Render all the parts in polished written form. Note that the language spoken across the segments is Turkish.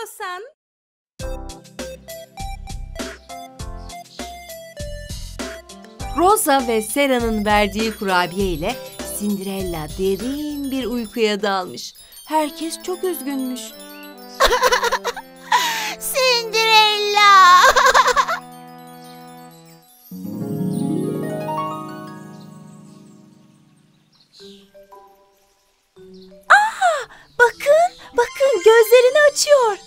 istiyorsan. Rosa ve Sera'nın verdiği kurabiye ile Cinderella derin bir uykuya dalmış. Herkes çok üzgünmüş. Cinderella! Bakın gözlerini açıyor.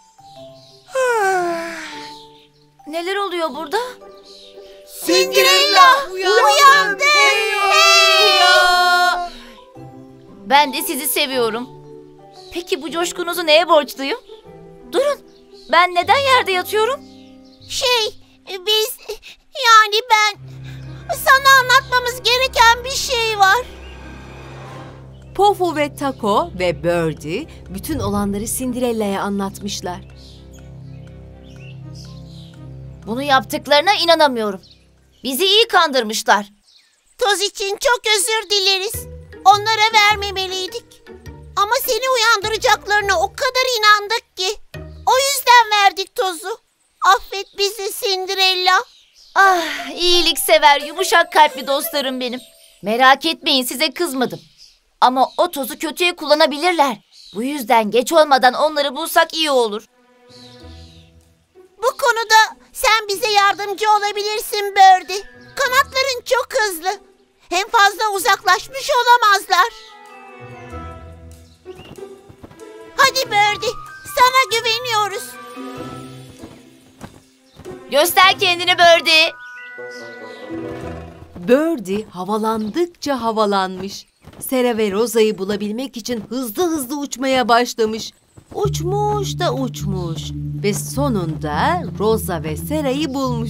Neler oluyor burada? Cinderella! Uyandı! Ben de sizi seviyorum. Peki bu coşkunuzu neye borçluyum? Durun, ben neden yerde yatıyorum? Ben... Sana anlatmamız gereken bir şey var. Pofu ve Taco ve Birdie bütün olanları Cinderella'ya anlatmışlar. Bunu yaptıklarına inanamıyorum. Bizi iyi kandırmışlar. Toz için çok özür dileriz. Onlara vermemeliydik. Ama seni uyandıracaklarına o kadar inandık ki. O yüzden verdik tozu. Affet bizi Cinderella. Ah, iyiliksever, yumuşak kalpli dostlarım benim. Merak etmeyin, size kızmadım. Ama o tozu kötüye kullanabilirler. Bu yüzden geç olmadan onları bulsak iyi olur. Bu konuda sen bize yardımcı olabilirsin Birdie. Kanatların çok hızlı. Hem fazla uzaklaşmış olamazlar. Hadi Birdie, sana güveniyoruz. Göster kendini Birdie. Birdie havalandıkça havalanmış. Sera ve Rosa'yı bulabilmek için hızlı hızlı uçmaya başlamış. Uçmuş da uçmuş ve sonunda Rosa ve Sera'yı bulmuş.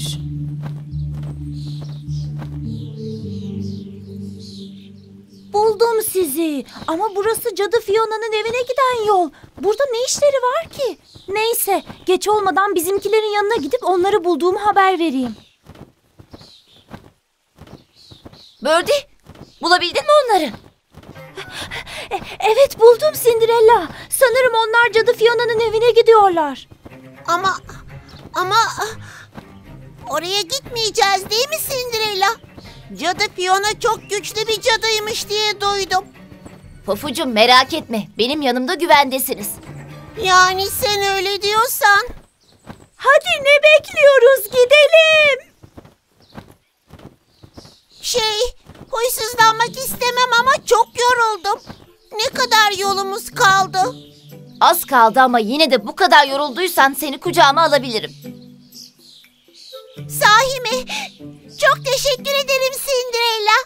Buldum sizi. Ama burası Cadı Fiona'nın evine giden yol. Burada ne işleri var ki? Neyse, geç olmadan bizimkilerin yanına gidip onları bulduğumu haber vereyim. Birdie, bulabildin mi onları? Evet, buldum Cinderella. Sanırım onlar Cadı Fiona'nın evine gidiyorlar. Ama oraya gitmeyeceğiz değil mi Cinderella? Cadı Fiona çok güçlü bir cadıymış diye duydum. Pofucuğum, merak etme, benim yanımda güvendesiniz. Yani sen öyle diyorsan. Hadi, ne bekliyoruz? Gidelim. Huysuzlanmak istemem ama çok yoruldum. Ne kadar yolumuz kaldı? Az kaldı ama yine de bu kadar yorulduysan seni kucağıma alabilirim. Sahi mi? Çok teşekkür ederim Cinderella.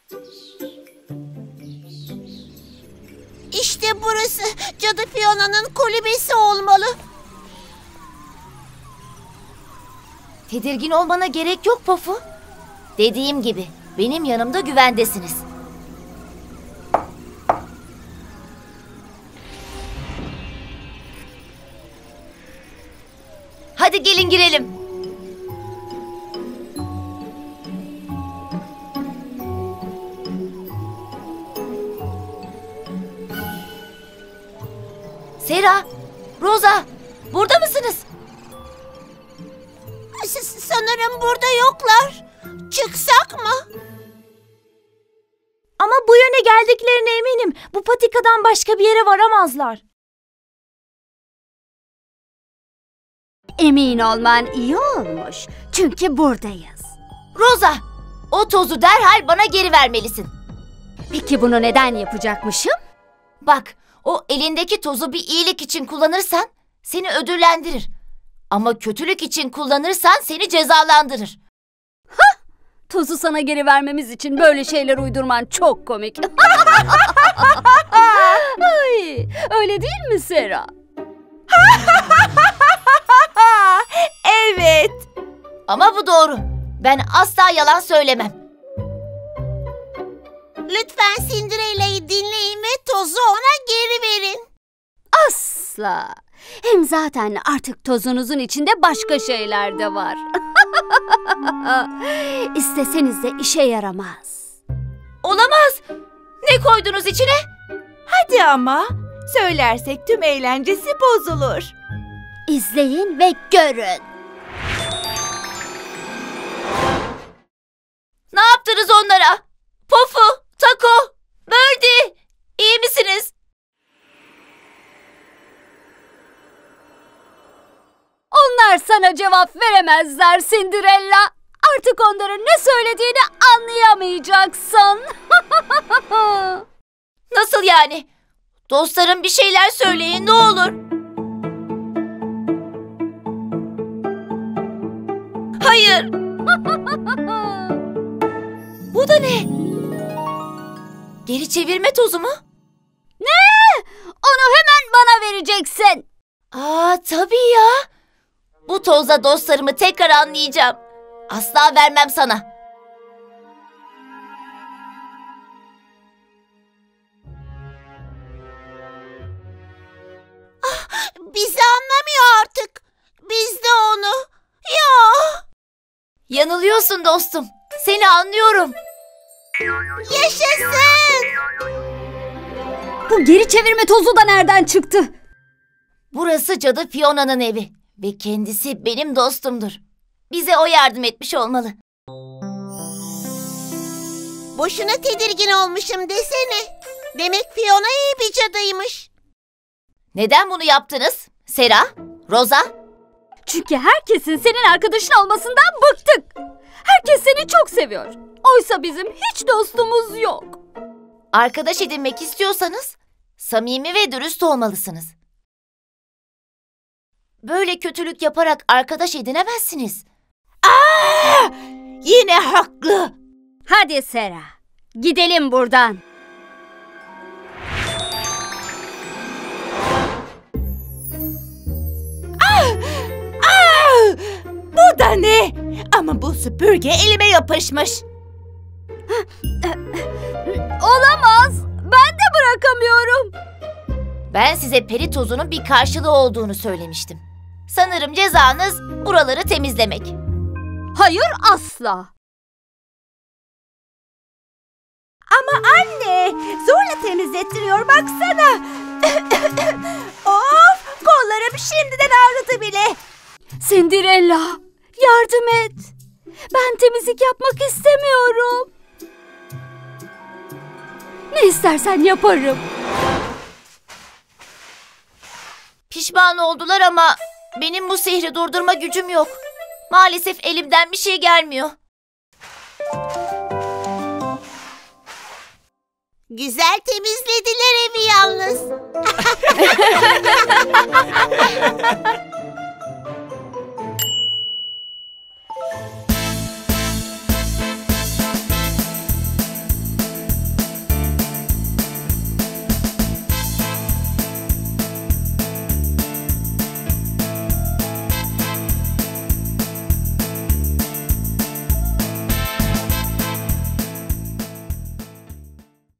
İşte burası Cadı Fiona'nın kulübesi olmalı. Tedirgin olmana gerek yok Pofu. Dediğim gibi benim yanımda güvendesiniz. Hadi gelin girelim. Sera, Rosa, burada mısınız? Sanırım burada yoklar. Çıksak mı? Ama bu yöne geldiklerine eminim. Bu patikadan başka bir yere varamazlar. Emin olman iyi olmuş. Çünkü buradayız. Rosa, o tozu derhal bana geri vermelisin. Peki bunu neden yapacakmışım? Bak, o elindeki tozu bir iyilik için kullanırsan seni ödüllendirir. Ama kötülük için kullanırsan seni cezalandırır. Tozu sana geri vermemiz için böyle şeyler uydurman çok komik. Ay, öyle değil mi Sera? Evet. Ama bu doğru. Ben asla yalan söylemem. Lütfen Cinderella'yı dinleyin ve tozu ona geri verin. Asla. Hem zaten artık tozunuzun içinde başka şeyler de var. İsteseniz de işe yaramaz. Olamaz. Ne koydunuz içine? Hadi ama. Söylersek tüm eğlencesi bozulur. İzleyin ve görün. Ne yaptınız onlara? Pofu, Taco, Birdie, iyi misiniz? Onlar sana cevap veremezler Cinderella. Artık onların ne söylediğini anlayamayacaksın. Nasıl yani? Dostlarım bir şeyler söyleyin ne olur. Hayır. Bu da ne? Geri çevirme tozu mu? Ne? Onu hemen bana vereceksin. Aa tabii ya. Bu tozla dostlarımı tekrar anlayacağım. Asla vermem sana. Bizi anlamıyor artık. Biz de onu. Ya, Yanılıyorsun dostum. Seni anlıyorum. yaşasın. Bu geri çevirme tozu da nereden çıktı? Burası Cadı Fiona'nın evi ve kendisi benim dostumdur. Bize o yardım etmiş olmalı. Boşuna tedirgin olmuşum desene. Demek Fiona iyi bir cadıymış. Neden bunu yaptınız? Sera, Rosa? Çünkü herkesin senin arkadaşın olmasından bıktık. Herkes seni çok seviyor. Oysa bizim hiç dostumuz yok. Arkadaş edinmek istiyorsanız samimi ve dürüst olmalısınız. Böyle kötülük yaparak arkadaş edinemezsiniz. Yine haklı. Hadi Sera, gidelim buradan. Bu da ne? Ama bu süpürge elime yapışmış. Olamaz. Ben de bırakamıyorum. Ben size peri tozunun bir karşılığı olduğunu söylemiştim. Sanırım cezanız buraları temizlemek. Hayır, asla. Ama anne, zorla temizlettiriyor baksana. Of, kollarım şimdiden ağrıdı bile. Cinderella, yardım et. Ben temizlik yapmak istemiyorum. Ne istersen yaparım. Pişman oldular ama benim bu sihri durdurma gücüm yok. Maalesef elimden bir şey gelmiyor. Güzel temizlediler evi yalnız.